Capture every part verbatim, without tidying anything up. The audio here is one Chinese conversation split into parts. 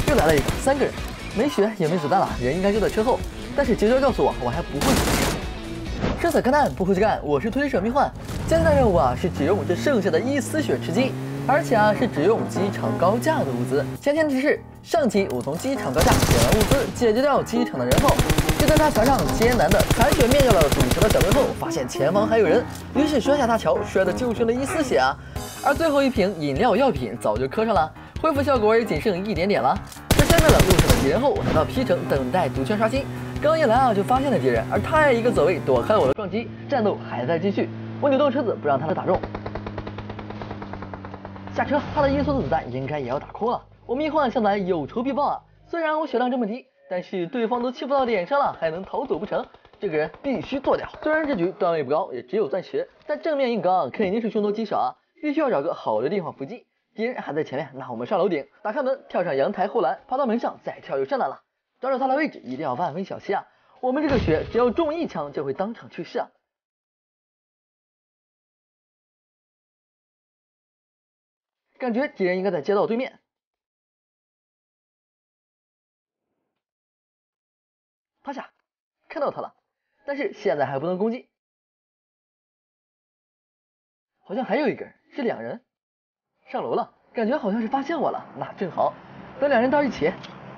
又来了一个，三个人，没血也没子弹了，人应该就在车后。但是节奏告诉我，我还不会死。生死勘探，不回去干。我是推手迷幻。今天的任务啊，是只用这剩下的一丝血吃鸡，而且啊是只用机场高架的物资。前天提示，上期我从机场高架捡完物资，解决掉机场的人后，就在大桥上艰难的残血灭掉了堵车的小队后，发现前方还有人，于是摔下大桥，摔的就剩了一丝血啊。而最后一瓶饮料药品早就磕上了，恢复效果也仅剩一点点了。在消灭了路上的敌人后，来到 P 城等待毒圈刷新。刚一来啊，就发现了敌人，而他也一个走位躲开了我的撞击，战斗还在继续。我扭动车子不让他们打中。下车，他的一梭子子弹应该也要打空了。我迷幻向来有仇必报啊！虽然我血量这么低，但是对方都欺负到脸上了，还能逃走不成？这个人必须做掉。虽然这局段位不高，也只有钻石，但正面硬刚肯定是凶多吉少啊！必须要找个好的地方伏击。敌人还在前面，那我们上楼顶，打开门，跳上阳台护栏，爬到门上，再跳就上来了。找找他的位置一定要万分小心啊！我们这个血只要中一枪就会当场去世啊！感觉敌人应该在街道对面。趴下，看到他了，但是现在还不能攻击。好像还有一个人，是两人。上楼了，感觉好像是发现我了，那正好，等两人到一起。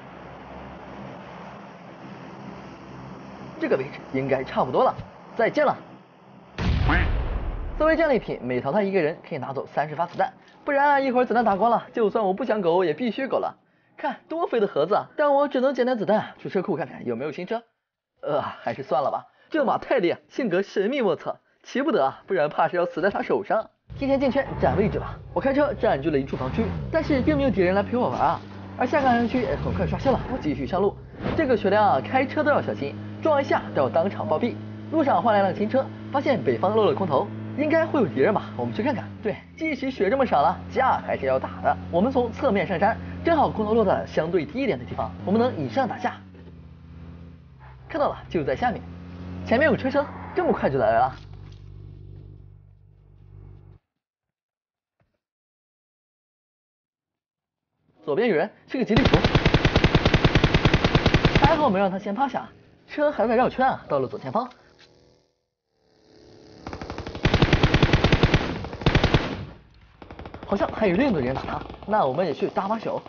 这个位置应该差不多了，再见了。作为战利品，每淘汰一个人可以拿走三十发子弹，不然啊一会儿子弹打光了，就算我不想苟也必须苟了。看多肥的盒子啊！但我只能捡点子弹，去车库看看有没有新车。呃，还是算了吧，这马太烈，性格神秘莫测，骑不得啊，不然怕是要死在他手上。提前进圈占位置吧，我开车占据了一处防区，但是并没有敌人来陪我玩啊。而下个安全区也很快刷新了，我继续上路。这个血量啊，开车都要小心，撞一下都要当场暴毙。路上换来辆新车，发现北方漏了空投，应该会有敌人吧？我们去看看。对，即使血这么少了，架还是要打的。我们从侧面上山，正好空投落在相对低一点的地方，我们能以上打下。看到了，就在下面。前面有车声，这么快就来了。左边有人，是个吉利图，还好没让他先趴下，车还在绕圈啊，到了左前方。好像还有另一个人打他，那我们也去搭把手。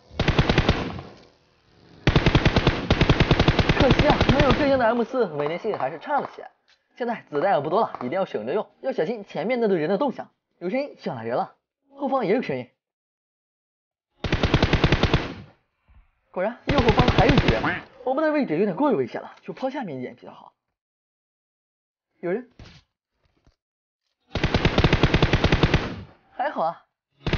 可惜啊，没有这样的 M 四，稳定性还是差了些。现在子弹也不多了，一定要省着用，要小心前面那队人的动向。有声音，上来人了，后方也有声音。果然，右后方还有敌人，我们的位置有点过于危险了，就抛下面一点比较好。有人，还好啊。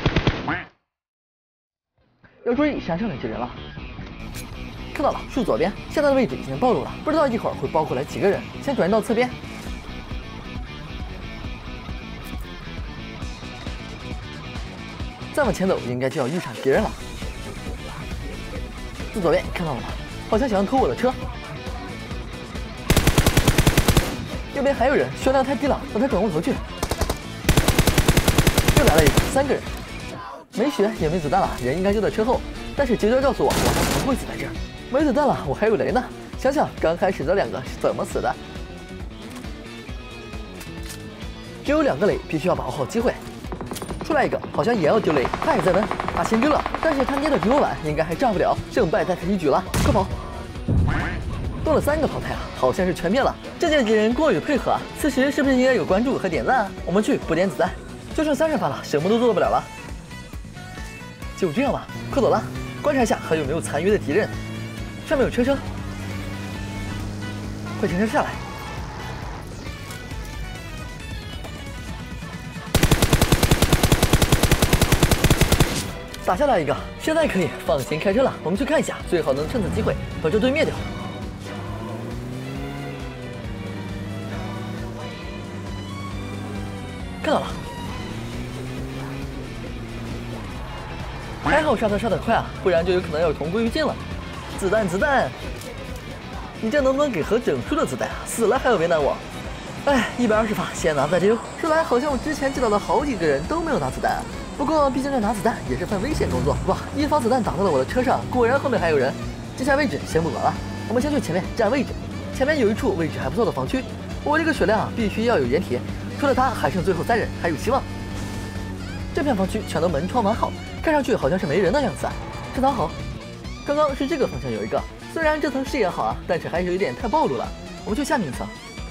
要注意山上的敌人了。看到了，树左边，现在的位置已经暴露了，不知道一会儿会包过来几个人。先转移到侧边。再往前走，应该就要遇上敌人了。树左边看到了吗？好像想要偷我的车。右边还有人，血量太低了，让他转过头去。又来了一个，三个人，没血也没子弹了，人应该就在车后。但是节奏告诉我，我还不会死在这儿。没子弹了，我还有雷呢。想想刚开始这两个是怎么死的。只有两个雷，必须要把握好机会。出来一个，好像也要丢雷，他也在问，他先丢了，但是他捏的比我晚，应该还炸不了，胜败在他一举了，快跑！多了三个淘汰啊，好像是全灭了。这届敌人过于配合啊，此时是不是应该有关注和点赞啊？我们去补点子弹，就剩三十发了，什么都做不了了。就这样吧，快走了，观察一下还有没有残余的敌人。上面有车车，快停车下来。打下来一个，现在可以放心开车了。我们去看一下，最好能趁此机会把这队灭掉。看到了，还好刹车刹得快啊，不然就有可能要同归于尽了。子弹子弹，你这能不能给盒整数的子弹啊？死了还要为难我。哎，一百二十发，先拿再丢。说来好像我之前见到的好几个人都没有拿子弹啊。 不过毕竟这拿子弹也是份危险工作。哇，一发子弹打到了我的车上，果然后面还有人。接下位置先不管了，我们先去前面占位置。前面有一处位置还不错的防区，我这个血量必须要有掩体，除了他还剩最后三人，还有希望。这片防区全都门窗完好，看上去好像是没人的样子啊。这倒好，刚刚是这个方向有一个，虽然这层视野好啊，但是还是有点太暴露了。我们去下面一层。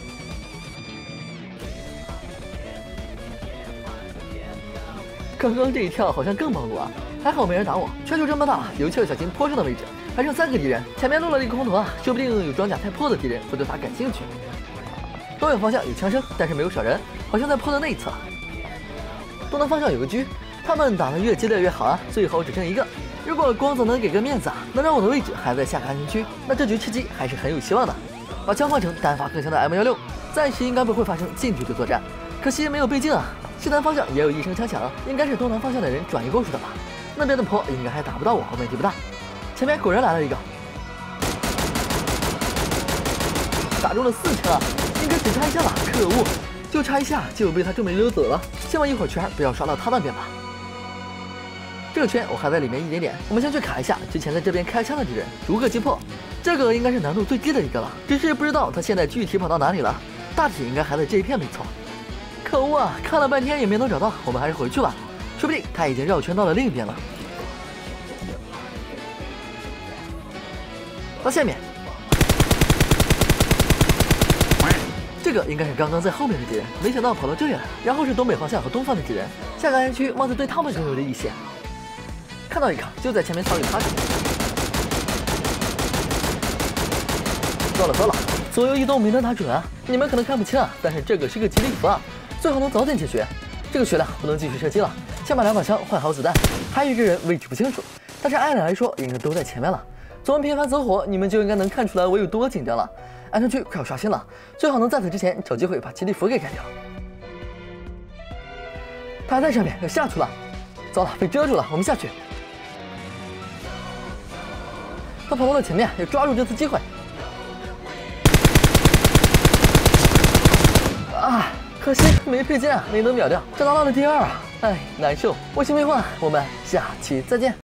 刚刚这一跳好像更暴露啊，还好没人打我。圈球这么大，尤其要小心坡上的位置，还剩三个敌人，前面落了一个空投啊，说不定有装甲太坡的敌人会对他感兴趣。东北方向有枪声，但是没有少人，好像在坡的那一侧。东南方向有个狙，他们打得越激烈越好啊，最后只剩一个。如果光子能给个面子啊，能让我的位置还在下个安全区，那这局吃鸡还是很有希望的。把枪换成单发更强的 M 一六，暂时应该不会发生近距离作战。可惜没有倍镜啊，西南方向也有一声枪响，应该是东南方向的人转移过去的吧？那边的坡应该还打不到我，问题不大。前面果然来了一个，打中了四枪啊，应该只差一下吧？可恶，就差一下就被他正面溜走了。希望一会儿圈不要刷到他那边吧。这个圈我还在里面一点点，我们先去卡一下之前在这边开枪的敌人，逐个击破。这个应该是难度最低的一个了，只是不知道他现在具体跑到哪里了，大体应该还在这一片没错。可恶啊，看了半天也没能找到，我们还是回去吧，说不定他已经绕圈到了另一边了。到下面，这个应该是刚刚在后面的敌人，没想到跑到这里来。然后是东北方向和东方的敌人，下个安全区貌似对他们更有利一些。看到一个，就在前面草里爬着。糟了糟了，左右移动没能打准啊！你们可能看不清啊，但是这个是个吉利服啊，最好能早点解决。这个血量不能继续射击了，先把两把枪换好子弹。还有一个人位置不清楚，但是按理来说应该都在前面了。从频繁走火，你们就应该能看出来我有多紧张了。安全区快要刷新了，最好能在此之前找机会把吉利服给干掉。他还在上面，要下去了。糟了，被遮住了，我们下去。他跑到了前面，要抓住这次机会。啊，可惜没配件啊，没能秒掉，这拿到了第二啊，哎，难受。我是没换，我们下期再见。